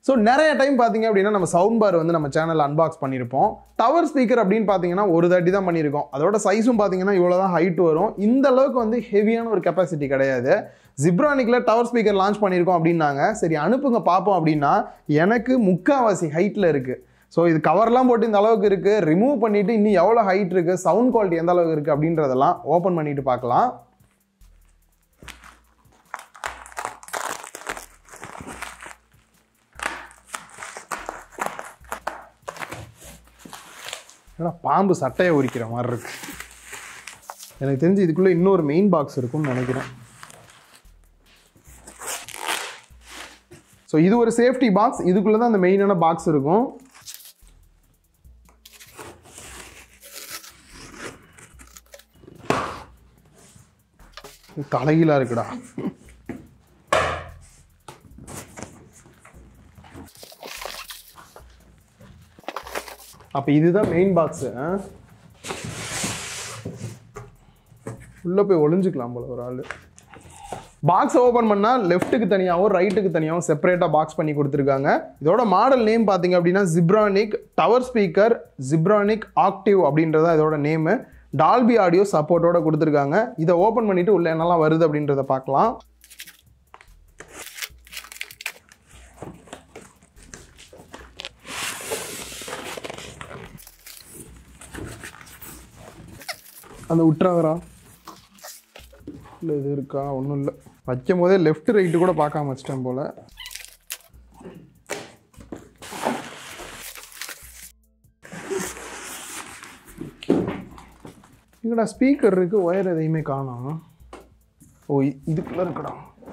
So நிறைய time பார்த்தீங்க அப்படின்னா நம்ம சவுண்ட் பார் வந்து நம்ம சேனலில் அன்பாக்ஸ் பண்ணியிருப்போம். டவர் ஸ்பீக்கர் அப்படின்னு பார்த்தீங்கன்னா ஒரு தாட்டி தான் பண்ணியிருக்கோம். அதோட சைஸும் பார்த்தீங்கன்னா இவ்வளோ தான் ஹைட் வரும். இந்த அளவுக்கு வந்து ஹெவியான ஒரு கெப்பாசிட்டி கிடையாது. ஜிப்ரானிக்கில் டவர் ஸ்பீக்கர் லான்ச் பண்ணியிருக்கோம் அப்படின்னாங்க. சரி அனுப்புங்க பார்ப்போம் அப்படின்னா எனக்கு முக்கால்வாசி ஹைட்டில் இருக்குது. ஸோ இது கவர்லாம் போட்டு இந்த அளவுக்கு இருக்குது, ரிமூவ் பண்ணிவிட்டு இன்னும் எவ்வளோ ஹைட் இருக்குது, சவுண்ட் குவாலிட்டி எந்த அளவுக்கு இருக்குது அப்படின்றதெல்லாம் ஓப்பன் பண்ணிட்டு பார்க்கலாம். ஏன்னா பாம்பு சட்டையை உரிக்கிற மாதிரி இருக்கு. எனக்கு தெரிஞ்சு இதுக்குள்ளே இன்னொரு மெயின் பாக்ஸ் இருக்கும்னு நினைக்கிறேன். ஸோ இது ஒரு சேஃப்டி பாக்ஸ், இதுக்குள்ளே தான் அந்த மெயினான பாக்ஸ் இருக்கும். தலைகீழா இருக்குடா. அப்போ இதுதான் மெயின் பாக்ஸு. உள்ளே போய் ஒளிஞ்சுக்கலாம் போல ஒரு ஆள். பாக்ஸ் ஓப்பன் பண்ணால் லெஃப்ட்டுக்கு தனியாகவும் ரைட்டுக்கு தனியாகவும் செப்பரேட்டாக பாக்ஸ் பண்ணி கொடுத்துருக்காங்க. இதோட மாடல் நேம் பார்த்தீங்க அப்படின்னா Zebronics tower speaker Zebronics Octave அப்படின்றதா இதோட நேமு. டால்பி ஆடியோ சப்போர்ட்டோட கொடுத்துருக்காங்க. இதை ஓப்பன் பண்ணிட்டு உள்ள என்னெல்லாம் வருது அப்படின்றத பார்க்கலாம். அந்த உட்ராவரா இல்லை இது இருக்கா? ஒன்றும் இல்லை. வைக்கும் போதே லெஃப்ட் ரைட்டு கூட பார்க்காம வச்சிட்டேன் போல். இங்கடா ஸ்பீக்கர் இருக்குது, ஒயர் எதையுமே காணோம். ஓ இதுக்குள்ளே இருக்குடா.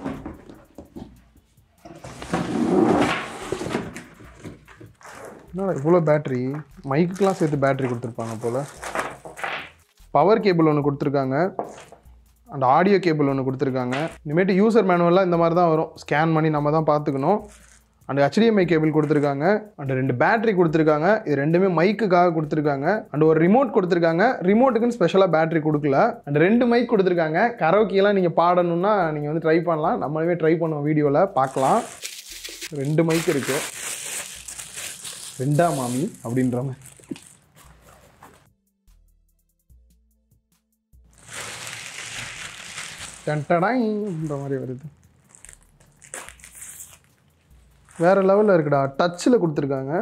என்னடா இவ்வளோ பேட்ரி? மைக்குக்கெலாம் சேர்த்து பேட்ரி கொடுத்துருப்பாங்க போல். பவர் கேபிள் ஒன்று கொடுத்துருக்காங்க அண்ட் ஆடியோ கேபிள் ஒன்று கொடுத்துருக்காங்க. இனிமேட்டு யூசர் மேனுவலாக இந்த மாதிரி தான் வரும், ஸ்கேன் பண்ணி நம்ம தான் பார்த்துக்கணும். அண்ட் HDMI கேபிள் கொடுத்துருக்காங்க அண்ட் 2 பேட்டரி கொடுத்துருக்காங்க. இது ரெண்டுமே மைக்குக்காக கொடுத்துருக்காங்க. அண்ட் ஒரு ரிமோட் கொடுத்துருக்காங்க. ரிமோட்டுக்குன்னு ஸ்பெஷலாக பேட்டரி கொடுக்கல. அண்ட் 2 மைக் கொடுத்துருக்காங்க. கரோக்கியெல்லாம் நீங்கள் பாடணுன்னா நீங்கள் வந்து ட்ரை பண்ணலாம். நம்மளுமே ட்ரை பண்ணுவோம், வீடியோவில் பார்க்கலாம். 2 மைக் இருக்குது. ரெண்டா மாமி அப்படின்ற மாதிரி. டன்டடாய்ன்ற மாதிரி வருது. வேறு லெவலில் இருக்குடா. டச்சில் கொடுத்துருக்காங்க.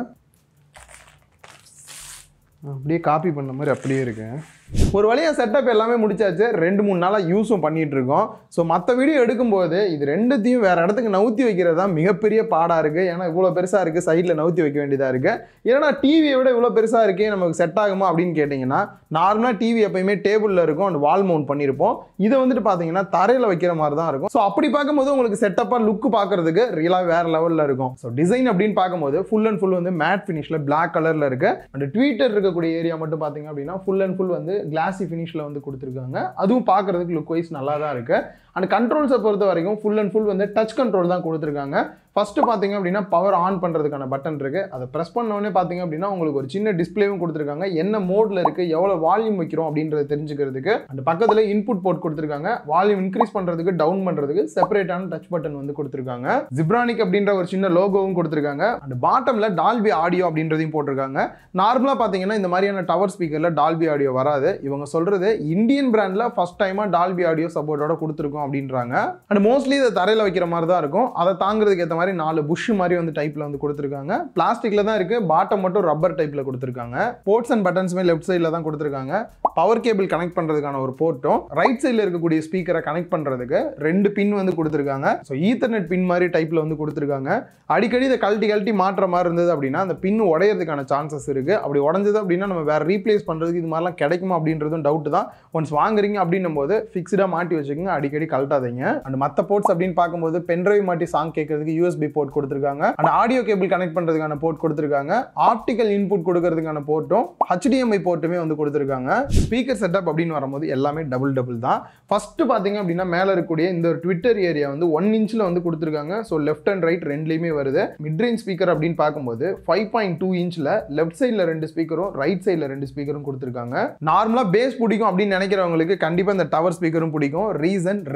அப்படியே காப்பி பண்ண மாதிரி அப்படியே இருக்கு. ஒரு வழியாக செட்டப் எல்லாமே முடிச்சாச்சு. 2-3 நாளாக யூஸும் பண்ணிகிட்டு இருக்கோம். ஸோ மற்ற வீடியோ எடுக்கும்போது இது ரெண்டுத்தையும் வேறு இடத்துக்கு நவுத்தி வைக்கிறது தான் மிகப்பெரிய பாடாக இருக்குது. ஏன்னா இவ்வளோ பெருசாக இருக்குது, சைடில் நவுத்தி வைக்க வேண்டியதாக இருக்குது. ஏன்னா டிவியை விட இவ்வளோ பெருசாக இருக்கே, நமக்கு செட் ஆகுமா அப்படின்னு கேட்டிங்கன்னா, நார்மலாக டிவி எப்பயுமே டேபிளில் இருக்கும் அண்ட் வால் மவுண்ட் பண்ணியிருப்போம். இதை வந்துட்டு பார்த்தீங்கன்னா தரையில் வைக்கிற மாதிரி தான் இருக்கும். ஸோ அப்படி பார்க்கும்போது உங்களுக்கு செட்டப்பாக லுக்கு பார்க்குறதுக்கு ரியலாக வேறு லெவலில் இருக்கும். ஸோ டிசைன் அப்படின்னு பார்க்கும்போது ஃபுல் அண்ட் ஃபுல் வந்து மேட் ஃபினிஷில் பிளாக் கலரில் இருக்குது. அண்ட் ட்வீட்டர் இருக்கக்கூடிய ஏரியா மட்டும் பார்த்தீங்க அப்படின்னா ஃபுல் அண்ட் ஃபுல் வந்து கிளாசி ஃபினிஷில் வந்து கொடுத்துருக்காங்க. அதுவும் பார்க்குறதுக்கு லுக் வைஸ் நல்லா தான் இருக்குது. அண்ட் கண்ட்ரோல்ஸை பொறுத்த வரைக்கும் ஃபுல் அண்ட் ஃபுல் வந்து டச் கண்ட்ரோல் தான் கொடுத்துருக்காங்க. ஃபஸ்ட்டு பார்த்தீங்க அப்படின்னா பவர் ஆன் பண்ணுறதுக்கான பட்டன் இருக்குது. அதை ப்ரெஸ் பண்ணோடனே பார்த்தீங்க அப்படின்னா உங்களுக்கு ஒரு சின்ன டிஸ்பிளேவும் கொடுத்துருக்காங்க. என்ன மோடில் இருக்குது, எவ்வளோ வால்யூம் வைக்கிறோம் அப்படின்றத தெரிஞ்சுக்கிறதுக்கு. அண்ட் பக்கத்தில் இன்புட் போர்ட் கொடுத்துருக்காங்க. வால்யூம் இன்க்ரீஸ் பண்ணுறதுக்கு, டவுன் பண்ணுறதுக்கு செப்பரேட்டான டச் பட்டன் வந்து கொடுத்துருக்காங்க. Zebronics அப்படின்ற ஒரு சின்ன லோகோவும் கொடுத்துருக்காங்க. அண்ட் பாட்டமில் டால்பி ஆடியோ அப்படின்றதையும் போட்டிருக்காங்க. நார்மலாக பார்த்தீங்கன்னா இந்த மாதிரியான டவர் ஸ்பீக்கரில் டால்பி ஆடியோ வராது. இவங்க சொல்கிறது இந்தியன் பிராண்டில் ஃபஸ்ட் டைமாக டால்பி ஆடியோ சப்போர்ட்டோட கொடுத்துருக்கோம் அப்படின்றாங்க. அண்ட் மோஸ்ட்லி இதை தரையில் வைக்கிற மாதிரி தான் இருக்கும். அதை தாங்கிறதுக்கு ஏற்ற மாதிரி 4 புஷ் மாதிரி வந்து டைப்ல வந்து கொடுத்துருக்காங்க. பிளாஸ்டிக்ல தான் இருக்கு. பாட்டம் மட்டும் ரப்பர் டைப்ல கொடுத்துருக்காங்க. போர்ட்ஸ் அண்ட் பட்டன்ஸ்மே லெஃப்ட் சைடில் தான் கொடுத்துருக்காங்க. பவர் கேபிள் கனெக்ட் பண்றதுக்கான ஒரு போர்ட்டும், ரைட் சைடில் இருக்கக்கூடிய ஸ்பீக்கரை கனெக்ட் பண்றதுக்கு 2 பின் வந்து கொடுத்துருக்காங்க. ஸோ ஈத்தர்நெட் பின் மாதிரி டைப்ல வந்து கொடுத்துருக்காங்க. அடிக்கடி இதை கழட்டி மாற்ற மாதிரி இருந்தது அப்படின்னா அந்த பின் உடையறதுக்கான சான்சஸ் இருக்கு. அப்படி உடஞ்சது அப்படின்னா நம்ம வேற ரீப்ளேஸ் பண்றதுக்கு இது மாதிரிலாம் கிடைக்குமா அப்படின்றதும் டவுட் தான். ஒன்ஸ் வாங்குறீங்க அப்படின்னும் போது ஃபிக்ஸ்டா மாட்டி வச்சுக்கோங்க, அடிக்கடி கழட்டாதீங்க. அண்ட் மற்ற போர்ட்ஸ் அப்படின்னு பார்க்கும்போது பென்ட்ரைவ் மாட்டி சாங் கேட்கறதுக்கு USB போர்ட் கொடுத்துருக்காங்க. அண்ட் ஆடியோ கேபிள் கனெக்ட் பண்றதுக்கான போர்ட் கொடுத்துருக்காங்க. ஆப்டிக்கல் இன்புட் கொடுக்கறதுக்கான போர்ட்டும் HDMI போர்ட்டுமே வந்து கொடுத்துருக்காங்க. ஸ்பீக்கர் செட்டப் அப்படின்னு வரும்போது எல்லாமே டபுள் தான். ஃபர்ஸ்ட் பாத்தீங்க அப்படின்னா மேல இருக்கக்கூடிய இந்த ஒரு ட்விட்டர் ஏரியா வந்து 1 இன்ச்ல வந்து கொடுத்துருக்காங்க. ஸோ லெஃப்ட் அண்ட் ரைட் ரெண்டுலையுமே வருது. மிட் ரேஞ்ச் ஸ்பீக்கர் அப்படின்னு பார்க்கும்போது 5.2 இன்ச்ல லெஃப்ட் சைடில் 2 ஸ்பீக்கரும் ரைட் சைடில் 2 ஸ்பீக்கரும் கொடுத்துருக்காங்க. நார்மலா பேஸ் பிடிக்கும் அப்படின்னு நினைக்கிறவங்களுக்கு கண்டிப்பா இந்த டவர் ஸ்பீக்கரும் பிடிக்கும். ரீசன்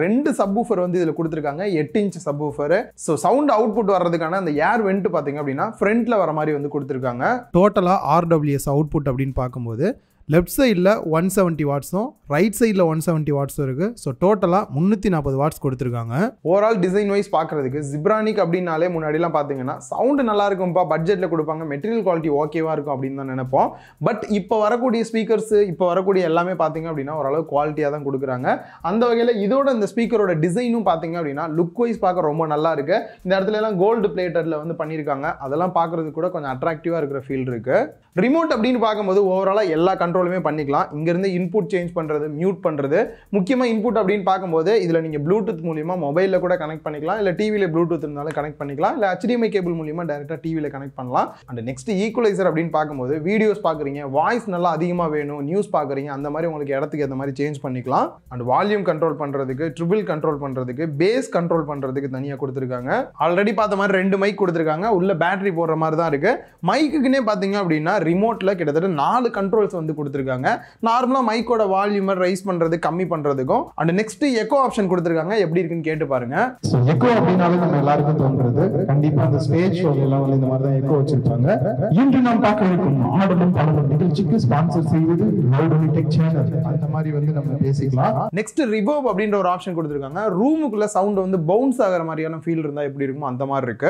ரெண்டு சப்வூஃபர் வந்து இதில் கொடுத்துருக்காங்க, 8 inch subwoofer. So sound output வர்றதுக்கான அந்த ஏர் வெண்ட் பார்த்தீங்க அப்படின்னா ஃப்ரண்ட்ல வர மாதிரி வந்து கொடுத்துருக்காங்க. டோட்டலாக RWS அவுட்புட் அப்படின்னு பார்க்கும்போது லெஃப்ட் சைடில் 170 வாட்ஸும் ரைட் சைடில் 170 வாட்ஸும் இருக்குது. ஸோ டோட்டலாக 340 வாட்ஸ் கொடுத்துருக்காங்க. ஓவரால் டிசைன் வைஸ் பார்க்குறதுக்கு ஜிப்ரானிக் அப்படின்னாலே முன்னாடிலாம் பார்த்தீங்கன்னா சவுண்டு நல்லா இருக்கும்ப்பா, பட்ஜெட்டில் கொடுப்பாங்க, மெட்டீரியல் குவாலிட்டி ஓகேவாக இருக்கும் அப்படின்னு தான் நினைப்போம். பட் இப்போ வரக்கூடிய ஸ்பீக்கர்ஸ், இப்போ வரக்கூடிய எல்லாமே பார்த்தீங்க அப்படின்னா ஓரளவு குவாலிட்டியாக தான் கொடுக்குறாங்க. அந்த வகையில் இதோட இந்த ஸ்பீக்கரோட டிசைனும் பார்த்தீங்க அப்படின்னா லுக் வைஸ் பார்க்க ரொம்ப நல்லா இருக்குது. இந்த இடத்துல எல்லாம் கோல்டு பிளேட்டரில் வந்து பண்ணியிருக்காங்க. அதெல்லாம் பார்க்குறதுக்கு கூட கொஞ்சம் அட்ராக்டிவாக இருக்கிற ஃபீல் இருக்குது. ரிமோட் அப்படின்னு பார்க்கும்போது ஓவராலாக எல்லா கண்ட்ரோலுமே பண்ணிக்கலாம். இங்கேருந்து இன்புட் சேஞ்ச் பண்ணுறது, மியூட் பண்ணுறது. முக்கியமாக இன்புட் அப்படின்னு பார்க்கும்போது இதில் நீங்கள் ப்ளூடூத் மூலியமாக மொபைலில் கூட கனெக்ட் பண்ணிக்கலாம், இல்லை டிவியில் ப்ளூடூத் இருந்தாலும் கனெக்ட் பண்ணிக்கலாம், இல்லை HDMI கேபிள் மூலியமாக டேரெக்டாக டிவியில் கனெக்ட் பண்ணலாம். அண்ட் நெக்ஸ்ட் ஈக்குவலைசர் அப்படின்னு பார்க்கும்போது வீடியோஸ் பார்க்குறீங்க, வாய்ஸ் நல்லா அதிகமாக வேணும், நியூஸ் பார்க்குறீங்க, அந்த மாதிரி உங்களுக்கு இடத்துக்கு ஏற்ற மாதிரி சேஞ்ச் பண்ணிக்கலாம். அண்ட் வால்யூம் கண்ட்ரோல் பண்ணுறதுக்கு, ட்ரிபிள் கண்ட்ரோல் பண்ணுறதுக்கு, பேஸ் கண்ட்ரோல் பண்ணுறதுக்கு தனியாக கொடுத்துருக்காங்க. ஆல்ரெடி பார்த்த மாதிரி 2 மைக் கொடுத்துருக்காங்க. உள்ள பேட்டரி போடுற மாதிரி தான் இருக்குது. மைக்குக்குன்னே பார்த்தீங்க அப்படின்னா ரிமோட்டில் கிட்டத்தட்ட 4 கண்ட்ரோல்ஸ் வந்து கொடுத்துருக்காங்க. நார்மலாக மைக்கோட வால்யூமை ரைஸ் பண்ணுறது, கம்மி பண்ணுறதுக்கும். அண்ட் நெக்ஸ்ட் எக்கோ ஆப்ஷன் கொடுத்துருக்காங்க. எப்படி இருக்குன்னு கேட்டு பாருங்க. எக்கோ அப்படின்னாலே நம்ம எல்லாருக்கும் தோன்றது கண்டிப்பா அந்த ஸ்டேஜ் ஷோ எல்லாம் வந்து இந்த மாதிரி தான் எக்கோ வச்சிருப்பாங்க. இன்று நாம் பார்க்க இருக்கும் ஆடலும் பாடலும் நிகழ்ச்சிக்கு ஸ்பான்சர் செய்வது லவுட் டெக் சேனல். அந்த மாதிரி வந்து நம்ம பேசிக்கலாம். நெக்ஸ்ட் ரிவர்ப் அப்படின்ற ஒரு ஆப்ஷன் கொடுத்துருக்காங்க. ரூமுக்குள்ள சவுண்ட் வந்து பவுன்ஸ் ஆகிற மாதிரியான ஃபீல் இருந்தால் எப்படி இருக்குமோ அந்த மாதிரி இருக்கு.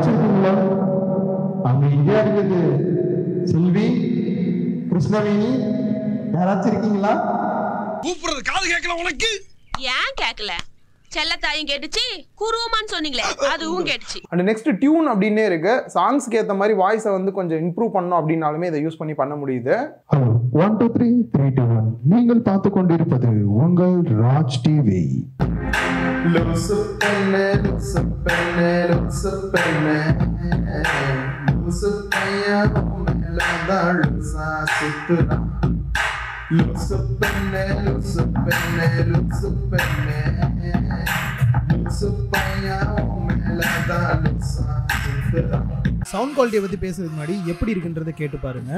அங்க இந்தியா இருக்குது. செல்வி, கிருஷ்ணவேணி, யாராச்சும் இருக்கீங்களா? கூப்பிடுறது காது கேட்கல உனக்கு? ஏன் கேட்கல? செல்லத்தாயும் கேட்டுச்சு, குருவமான்னு சொன்னீங்களே அதுவும் கேட்டுச்சு. அண்ட் நெக்ஸ்ட் டியூன் அப்படின்னே இருக்கு. சாங்ஸ்க்கு ஏற்ற மாதிரி வாய்ஸை வந்து கொஞ்சம் இம்ப்ரூவ் பண்ணணும் அப்படின்னாலுமே இதை யூஸ் பண்ணி பண்ண முடியுது. 1 2 3 3 2 1 நீங்கள் பார்த்து கொண்டிருப்பது உங்கள் ராஜ் டிவி. சவுண்ட் குவாலிட்டியை பத்தி பேசுறதுக்கு முன்னாடி எப்படி இருக்குன்றதை கேட்டு பாருங்க.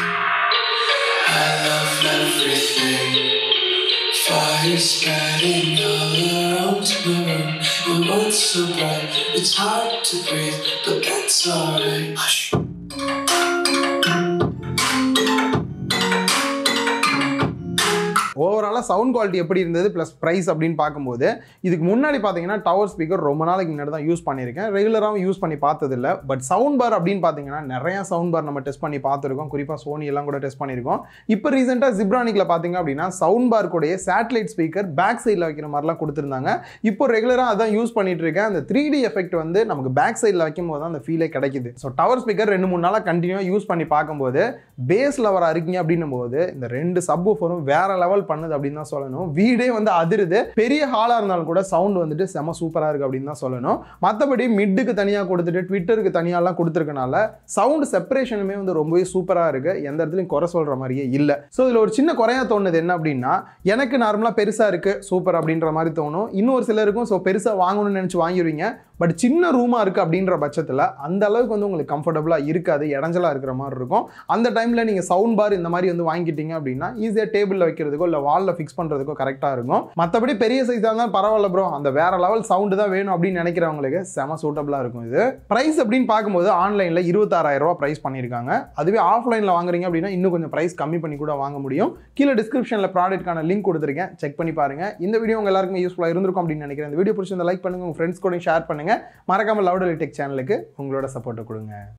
Fire spreading all around the room. The world's so bright, it's hard to breathe, but that's alright. Hush. ஓவராலாக சவுண்ட் குவாலிட்டி எப்படி இருந்தது ப்ளஸ் ப்ரைஸ் அப்படின்னு பார்க்கும்போது இதுக்கு முன்னாடி பார்த்தீங்கன்னா டவர் ஸ்பீக்கர் ரொம்ப நாளைக்கு முன்னாடி தான் யூஸ் பண்ணியிருக்கேன். ரெகுலராகவும் யூஸ் பண்ணி பார்த்ததில்லை. பட் சவுண்ட் பார் அப்படின்னு பார்த்தீங்கன்னா நிறையா சவுண்ட் பார் நம்ம டெஸ்ட் பண்ணி பார்த்துருக்கோம். குறிப்பாக சோனி எல்லாம் கூட டெஸ்ட் பண்ணியிருக்கோம். இப்போ ரீசெண்டாக ஜிப்ரானிக்கில் பார்த்தீங்க அப்படின்னா சவுண்ட் பார் கூடயே சேட்டலைட் ஸ்பீக்கர் பேக் சைடில் வைக்கிற மாதிரிலாம் கொடுத்துருந்தாங்க. இப்போ ரெகுலராக அதான் யூஸ் பண்ணிட்டு இருக்கேன். அந்த 3D எஃபெக்ட் வந்து நமக்கு பேக் சைடில் வைக்கும் போது தான் அந்த ஃபீலே கிடைக்குது. ஸோ டவர் ஸ்பீக்கர் 2-3 நாளாக கண்டினியூவாக யூஸ் பண்ணி பார்க்கும்போது பேஸில் வர இருக்கீங்க அப்படின்னும் போது இந்த 2 சப்வூஃபரும் வேற லெவல் பண்ணுது அப்படின்னு தான் சொல்லணும். வீடே வந்து அதிருது. பெரிய ஹாலா இருந்தாலும் கூட சவுண்ட் வந்துட்டு செம சூப்பரா இருக்கு அப்படின்னு தான் சொல்லணும். மற்றபடி மிட்டுக்கு தனியாக கொடுத்துட்டு ட்விட்டருக்கு தனியாலாம் கொடுத்துருக்கனால சவுண்ட் செப்பரேஷனுமே வந்து ரொம்பவே சூப்பரா இருக்கு. எந்த இடத்துலையும் குறை சொல்ற மாதிரியே இல்லை. ஸோ இதில் ஒரு சின்ன குறையா தோணுது என்ன அப்படின்னா, எனக்கு நார்மலாக பெருசா இருக்கு சூப்பர் அப்படின்ற மாதிரி தோணும். இன்னொரு சிலருக்கும் ஸோ பெருசா வாங்கணும்னு நினைச்சு வாங்கிடுவீங்க. பட் சின்ன ரூமா இருக்கு அப்படின்ற பட்சத்தில் அந்த அளவுக்கு வந்து உங்களுக்கு கம்ஃபர்டபுளாக இருக்காது, இடைஞ்சலா இருக்கிற மாதிரி இருக்கும். அந்த டைம்ல நீங்க சவுண்ட் பார் இந்த மாதிரி வந்து வாங்கிட்டீங்க அப்படின்னா ஈஸியாக டேபிளில் வைக்கிறதுக்கோ இல்லை வாலில் ஃபிக்ஸ் பண்ணுறதுக்கோ கரெக்டாக இருக்கும். மற்றபடி பெரிய சைஸாக இருந்தால் பரவாயில்ல ப்ரோ, அந்த வேற லெவல் சவுண்டு தான் வேணும் அப்படின்னு நினைக்கிறவங்களுக்கு செம சூட்டபிளாக இருக்கும். இது ப்ரைஸ் அப்படின்னு பார்க்கும்போது ஆன்லைனில் 26,000 ரூபா ப்ரைஸ் பண்ணியிருக்காங்க. அதுவே ஆஃப்லைனில் வாங்குறீங்க அப்படின்னா இன்னும் கொஞ்சம் ப்ரைஸ் கம்மி பண்ணி கூட வாங்க முடியும். கீழே டிஸ்கிரிப்ஷனில் ப்ராடக்ட்கான லிங்க் கொடுத்துருக்கேன், செக் பண்ணி பாருங்க. இந்த வீடியோ உங்க எல்லாருக்குமே யூஸ்ஃபுல்லாக இருந்திருக்கும் அப்படின்னு நினைக்கிறேன். இந்த வீடியோ பிடிச்சிருந்தா லைக் பண்ணுங்க, உங்க ஃப்ரெண்ட்ஸ் கூட ஷேர் பண்ணுங்க. மறக்காம லவுட் டெக் சேனலுக்கு உங்களோட சப்போர்ட்டை கொடுங்க.